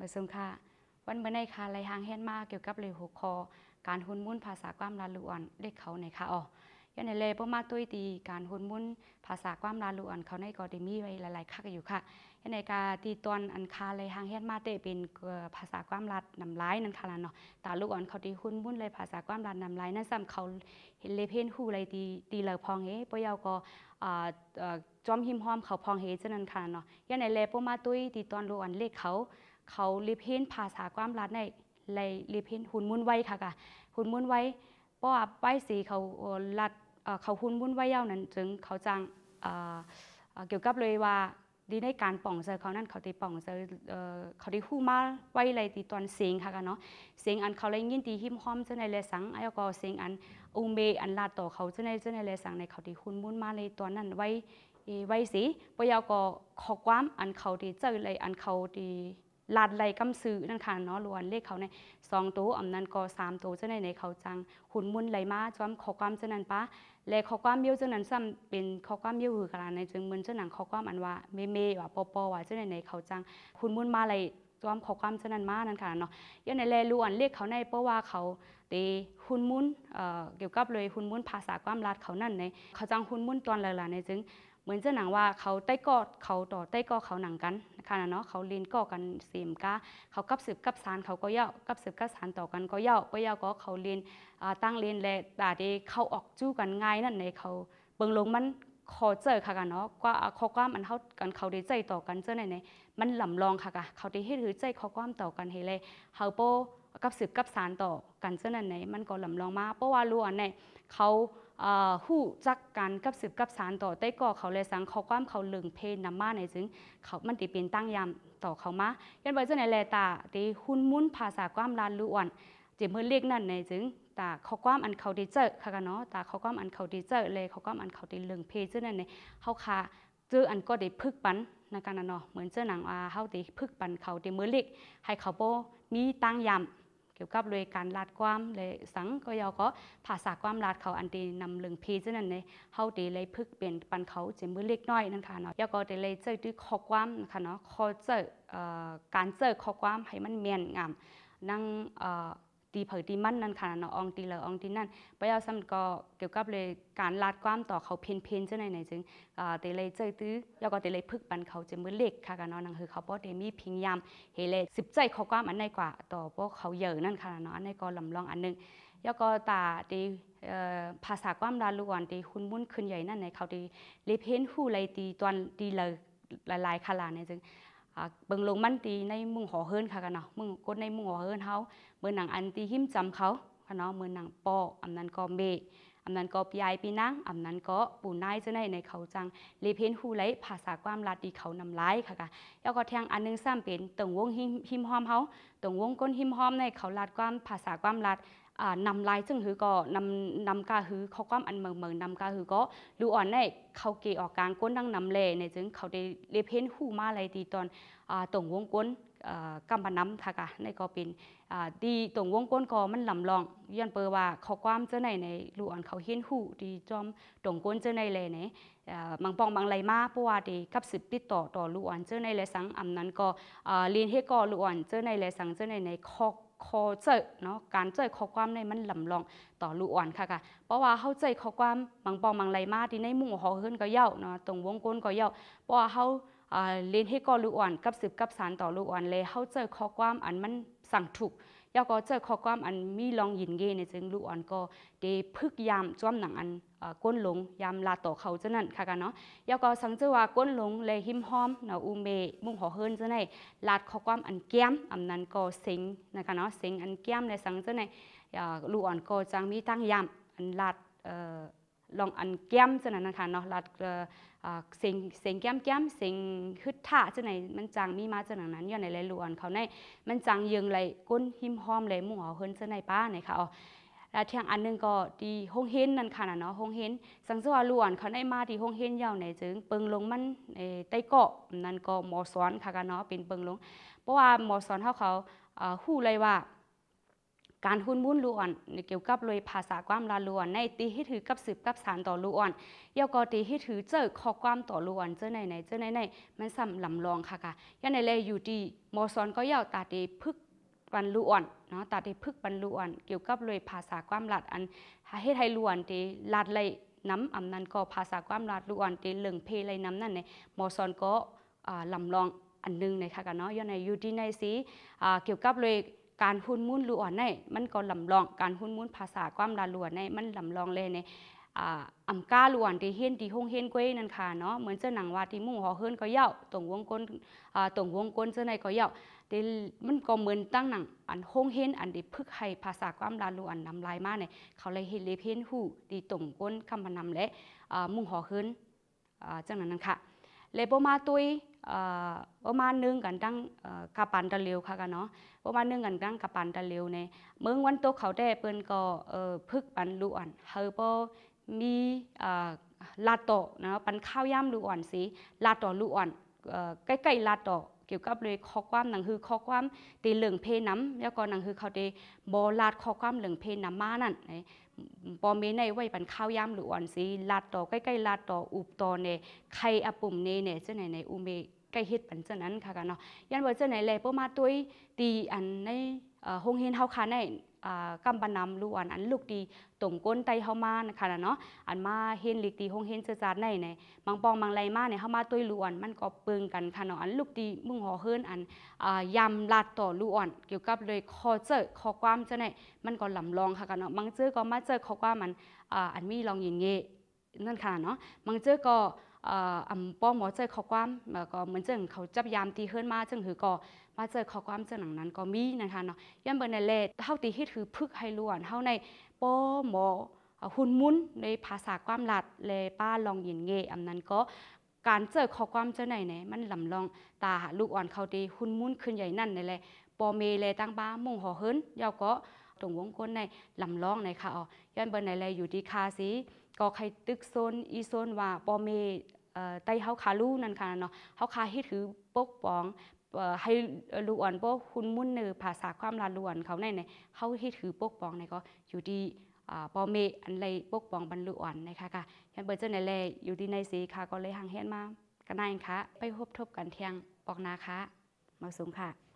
มาซึมค่ะวันเมื่อในค่ะรายหางแฮนมาเกี่ยวกับเรื่องหัวข้อการหุ่นมุ่นภาษาความลาลุอันเด็กเขาในค่ะยันในเลยประมาตุ้ยตีการหุ่นมุ่นภาษาความลาลุอันเขาในก็ได้มีไว้หลายๆคักอยู่ค่ะยันในการตีตอนอันคาเลยหางแฮนมาเตเป็นภาษาความลานำร้ายนั่นค่ะเนาะตาลุอันเขาตีหุ่นมุ่นเลยภาษาความลานำร้ายนั่นซ้ำเขาเห็นเลยเพ่นหูเลยตีเลยพองเฮ้ปยาวก็จอมหิมหอมเขาพองเฮเจนั่นค่ะเนาะยันในเลยประมาตุ้ยตีตอนลุอันเลขเขาลิเพนภาษาความรัดในลิเพนหุ่นมุ่นไว้ค่ะกะหุ่นมุ่นไว้เพราะว่าป้ายสีเขารัดเขาหุ่นมุ่นไว้ยาวนั้นจึงเขาจังเกี่ยวกับเลยว่าดีในการป่องเจอเขานั่นเขาตีป่องเจอเขาตีหู้มาไว้เลยตีตอนเสียงค่ะกันเนาะเสียงอันเขาเลยยินตีหิมหอมเจ้าในเลสังไอ้ก็เสียงอันอุเมอันลาต่อเขาเจ้าในเลสังในเขาตีหุ่นมุ่นมาเลยตอนนั้นไว้สีปยาวก็ขอความอันเขาตีเจอเลยอันเขาตีลาดไหลกำซื้อนั่นค่ะเนาะล้วนเลขเขาใน2ตัวอันนั้นก็3ตัวเจ้าในเขาจังหุ่นมุ่นไหลมาจอมขอความเจ้านั้นปะและขอความเบี้ยวเจ้านั้นซ้ำเป็นขอความเบี้ยวหือขนาดในจึงเหมือนเจ้าหนังขอความอันว่าเมว่าปอว่าเจ้าในเขาจังหุ่นมุ่นมาไหลจอมขอความเจ้านั้นมานั่นค่ะเนาะยันในแลล้วนเลขเขาในเพราะว่าเขาตีหุ่นมุ่นเกี่ยวกับเลยหุ่นมุ่นภาษาความรัดเขานั่นในเขาจังหุ่นมุ่นตอนหลายๆในจึงเหมือนเจ้าหนังว่าเขาใต้กอดเขาต่อใต้กอเขาหนังกันนะคะเนาะเขาเรียนก่อกันเสียมก้าเขากับสืบกับสารเขาก็เย่ากับสืบกับสารต่อกันก็เย่าก็เย่าก็เขาเรียนตั้งเรียนและแต่เดเขาออกจู้กันง่ายนั่นในเขาเบิ่งลงมันขอเจอค่ะกันเนาะก็ข้อความมันเขากันเขาได้ใจต่อกันเจ้าในมันหล่ำลองค่ะกันเขาได้ให้ถือใจข้อความต่อกันเฮเลยเขาโปกับสืบกับสารต่อกันเจ้าในมันก็หล่ำลองมาเพราะว่าล้วนในเขาหู้จักกันกับสืบกับสารต่อใต้ก่อเขาเลยสังเขาความเขาเลึงเพนนำมาในจึงเขามันติเป็นตั้งยามต่อเขามายันไว้เจ้าในแลตาตีหุ่นมุ่นภาษาความลานล้วนเจเมื่อเรียกนั่นในจึงตาเขาความอันเขาดีเจอค่ะกันเนาะตาเขาความอันเขาดีเจอเลยเขาความอันเขาดีเลึงเพเจ้านั่นในเขาคาเจออันก็ได้พึกปันในการเนาะเหมือนเจ้าหนังเขาได้พึกปันเขาได้เมื่อเรียกให้เขาโบมีตั้งยามเกี่ยวกับเลยการลาดความเลยสังก็ยาวก็ภาษาความลาดเขาอันตีนำเรื่องพีเช่นนั้นเลยเขาตีเลยพึกเปลี่ยนปันเขาเจมือเล็กน้อยนั่นค่ะเนาะยาวก็ตีเลยเจอด้วยข้อความนะคะเนาะข้อเจอการเจอข้อความให้มันเมียนงามนั่งตีเผยตีมันนั่นค่ะเนาะองตีเหลือองตีนั่นปยาวซ้ำก็เกี่ยวกับเลยการลาดความต่อเขาเพนเช่นไหนจึงตีเลยเจอตื้อยาวก็ตีเลยพึกปันเขาเจมือเล็กค่ะเนาะนั่นคือเขาป้อเดมีพิงยามเฮเลยสิบใจข้อความอันในกว่าต่อพวกเขาเยอะนั่นค่ะเนาะอันในก็ลำลองอันนึงยาวก็ตาตีภาษาความลาล้วนตีคุณมุ่นขึ้นใหญ่นั่นในเขาตีเลเพนหูเลยตีตอนตีเลยหลายๆขลาในจึงเบิ่งลงมันตีในมุงหอเฮิรนค่ะกันเนาะมุงกดในมุงหอเฮิรนเขาเมื่อหนังอันตีหิมจำเขาค่ะเนาะเมื่อหนังปออันนั้นก็เมอันนั้นก็ปยายปีนังอันนั้นก็ปูนายเจ้าในเขาจังเลเพนหูไหลภาษาความลาดีเขานำร้ายค่ะแล้วก็แทงอันนึงซ้ำเป็นตรงวงหิมหอมเขาตรงวงก้นหิมหอมในเขาลาดความภาษาความลาดนำลายจึงหือก็นำกาหือเขาความอันเมืองนำกาหือก็ดูอ่อนในเขาเกออกกลางก้นดังนำเลในจึงเขาได้เลเพนหูมาอะไรดีตอนตรงวงก้นกำปน้ำค่ะกะในก็เป็นดีตรงวงก้นก็มันลำลองย้อนเปอว่าเขาความเจ้าในลูอ่อนเขาเห็นหูดีจอมตรงก้นเจ้าในเลยเนี่ยบางปองบางไหลมาเพราะว่าดีกับสืบติดต่อลูอ่อนเจ้าในเลยสังอันนั้นก็เรียนให้ก็ลูอ่อนเจ้าในเลยสังเจ้าในคอเจอเนาะการเจอข้อความในมันลำลองต่อลูอ่อนค่ะเพราะว่าเขาเจอข้อความบางปองบางไหลมาที่ในมุ่งหอขึ้นก็เย่าเนาะตรงวงก้นก็เย่าเพราะว่าเขาเรียนให้ก็ลูอ่อนกับสืบกับสารต่อลูอ่อนเลยเขาเจอข้อความอันมันสั่งถูกยาก็เจอข้อความอันมีลองยินเกในจึงลูอ่อนก็ได้พึกยามจ้วมหนังอันก้นหลงยามลาต่อเขาเจ้านั่นค่ะกันเนาะยาก็สังเจอว่าก้นหลงเลยหิมหอมเนาะอุเมมุ่งหอเฮิรนเจ้าในลาดข้อความอันแก้มอันนั้นก็เซ็งนะคะเนาะเซ็งอันแก้มในสังเจ้าในลูอ่อนก็จังมีตั้งยามอันลาดลองอันแก้มเจ้านั่นนะคะเนาะลาดเสียงแก้มเสียงฮึดท่าเจ้าไหนมันจังมีมาเจ้าหนังนั้นย้อนในไรล้วนเขาในมันจังยืงไรก้นหิมหอมไรมุ่งหอเฮิรนเจ้าในป้าไหนค่ะแล้วเที่ยงอันนึงก็ดีห้องเฮนนั่นค่ะเนาะห้องเฮนสังเกตว่าล้วนเขาได้มาที่ห้องเฮนยาวในจึงเปิงลงมันใต้เกาะนั่นก็หมอสอนค่ะเนาะเป็นเปิงลงเพราะว่าหมอสอนเขาหู้เลยว่าการหุ่นมุ่นลูอ่อนเกี่ยวกับเลยภาษาความลาลูอ่อนในตีให้ถือกับสืบกับสารต่อลูอ่อนเยาก็ตีให้ถือเจอข้อความต่อลูอ่อนเจอไหนเจอไหนมันซ้ำลำลองค่ะยันในเลยอยู่ดีมอซอนก็เยาตาตีพึกบรรลุอ่อนเนาะตาตีพึกบรรลุอ่อนเกี่ยวกับเลยภาษาความลัดอันให้ไทยล้วนตีลัดเลยน้ำอำนั้นก็ภาษาความลัดลูอ่อนตีเหลืองเพลเลยน้ำนั่นในมอซอนก็ลำลองอันนึงในค่ะกันเนาะยันในอยู่ดีในสีเกี่ยวกับเลยการหุ่นมุ่นลูอ่อนในมันก็ลำลองการหุ่นมุ่นภาษาความลาลูอ่อนในมันลำลองเลยในอำกาลูอ่อนที่เฮียนที่ห้องเฮียนกวยนั่นค่ะเนาะเหมือนเจ้าหนังว่าที่มุ่งห่อเฮิรนก็เย่าตรงวงกลเจ้าในก็เย่าแต่มันก็เหมือนตั้งหนังอันห้องเฮียนอันที่พึกให้ภาษาความลาลูอ่อนนำลายมาเนี่ยเขาเลยเฮเลเพนหูที่ตรงก้นคำพนำและมุ่งห่อเฮิรนจังนั้นค่ะเลยประมาณตัวประมาณนึงกันตั้งกาปันตะเลียวค่ะกันเนาะประมาณนึงกันตั้งกาปันตะเลียวในเมืองวันโตเขาได้เปิ้นก็พึกปันลูอ่อนเฮอปมีลาโตนะปันข้าวย่ำลูอ่อนสีลาโตลูอ่อนใกล้ๆลาโตเกี่ยวกับเลยข้อความหนังคือข้อความตีเหลืองเพน้ำแล้วก็หนังคือเขาได้บอลาดข้อความเหลืองเพน้ำมานั่นปอเมในไว้ปันข้าวย่ำหรืออ่อนสีลาดต่อใกล้ๆลาดต่ออุบต่อเนี่ยใครอปุ่มเนี่ยเจ้าไหนอุเมใกล้เฮ็ดปันเจ้านั้นค่ะกันเนาะยันว่าเจ้าไหนเลยประมาณตัวตีอันในห้องเฮียนเฮาคาในกำปนำลูกอันลูกดีตรงก้นไตเฮามานะคะเนาะอันมาเฮ็นลิกดีห้องเฮียนเจ้าจาดในบางปองบางไรมาเนี่ยเฮามาตัวลูกอันมันก็เปิงกันค่ะเนาะอันลูกดีมุ่งห่อเฮิรนอันยำลาดต่อลูกอ่อนเกี่ยวกับเลยคอเจอข้อความเจ้าไหนมันก็ลำลองค่ะกันเนาะบางเจอก็มาเจอข้อความอันมีลองยินเงนั่นค่ะเนาะบางเจอก็ป้องหมอเจอข้อความก็เหมือนเจอเขาจับยามตีเฮิรนมาจึงหือก็มาเจอข้อความเจอหนังนั้นก็มีนะคะเนาะย่ำเบอร์ในเลดเท่าตีที่ถือพึกให้ล้วนเท่าในป้อหมอหุ่นมุนในภาษาความลัดเลยป้าลองยินเงอันนั้นก็การเจอข้อความเจ้าไหนเนี่ยมันลำลองตาลูกอ่อนเขาดีหุ่นมุนขึ้นใหญ่นั่นในเลยปอเมเลยตั้งบ้ามุ่งห่อเฮิรนยาวก็ตรงวงกลในลำลองในค่ะอ๋อย่ำเบอร์ในเลยอยู่ที่คาสีก็ใครตึกโซนอีโซนว่าปอเมไตเฮาคาลูนั่นค่ะเนาะเฮาคาให้ถือปกป้องให้ลูกอ่อนพวกคุณมุ่นเนื้อภาษาความลาลูกอ่อนเขาในเขาให้ถือปกป้องในก็อยู่ดีปอเมอันไรปกป้องบรรลุอ่อนนะคะค่ะยันเบอร์เจอในแลอยู่ดีในสีค่ะก็เลยห่างเฮียนมากันนายค่ะไปพบทบกันเที่ยงปอกนาค่ะมาสูงค่ะ